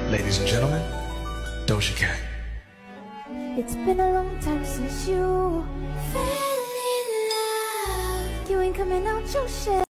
Ladies and gentlemen, Doja Cat. It's been a long time since you fell in love. You ain't coming out your shell.